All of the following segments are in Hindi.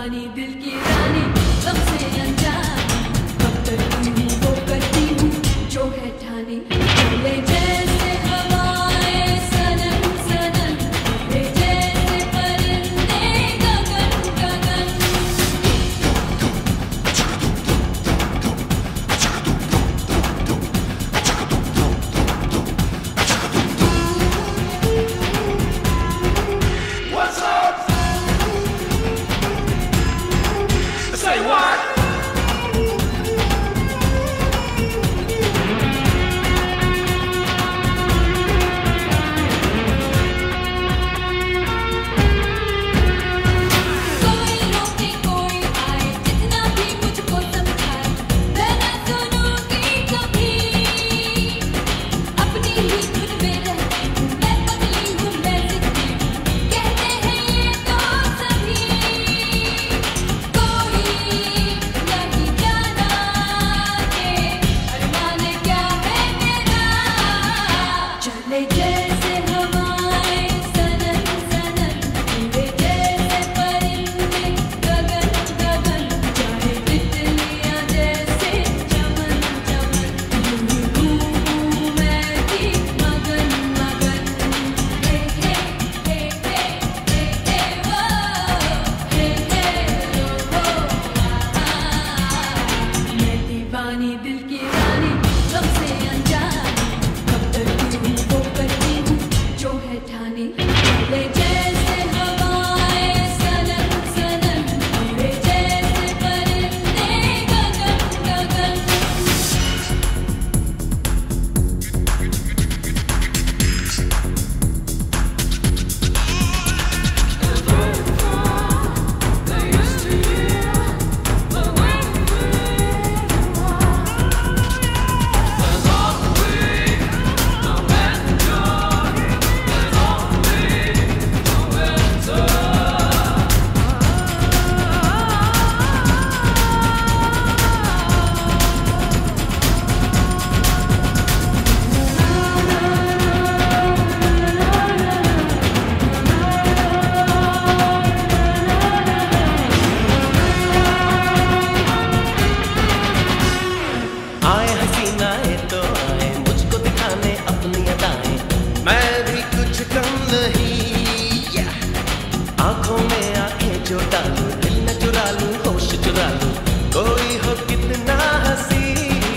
दीवानी दिल की रानी सबसे अनजानी अब तक तुम वो करती हूँ जो है ठानी चले जैसे हवाएं सनन सनन उड़े जैसे परिंदे गगन गगन What's up? Say what? कोई रोके कोई आए जितना भी मुझको समझाए मैं न सुनूंगी कभी अपनी ही धुन में रहती हूँ मैं पगली हूँ मैं जिद्दी हूँ कहते हैं ये तो सभी कोई नहीं जाना के अरमान क्या है मेरा चले जैसे हवाएं सनन सनन उड़े जैसे परिंदे गगन गगन चाहे तितलियां जैसे चमन चमन यूं ही घूमूं मैं भी मगन मगन हे हे हे हे हे हे वो हे हे लो हो मैं दीवानी दिल की रानी सबसे अनजानी अब तक तुम वो करती हूँ जो है ठानी चले जैसे हवाएं सनन सनन उड़े जैसे परिंदे गगन गगन आए हसीनाएं तो आए मुझको दिखाने अपनी अदाएं मैं भी कुछ कम नहीं आंखों में आंखें जो डालूं दिल न चुरा लूं होश चुरा लूं कोई हो कितना हंसी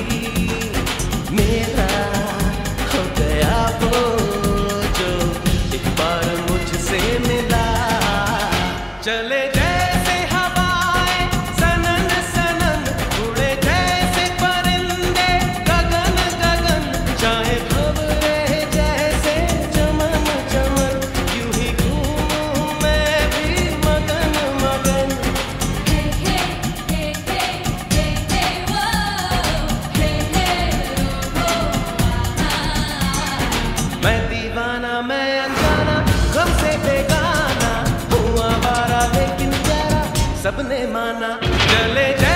मेरा हो गया वो जो एक बार मुझसे मिला चले जैसे हवाएं सनन सनन उड़े जैसे परिंदे गगन गगन चाहे खबरें जैसे चमन चमन यूं ही घूमूं मैं भी मगन मगन हे हे हे हे हे हे वो हे हे लो हो मैं दीवाना मैं अनजाना गम से बेगाना हूँ आवारा लेकिन प्यारा सबने माना चले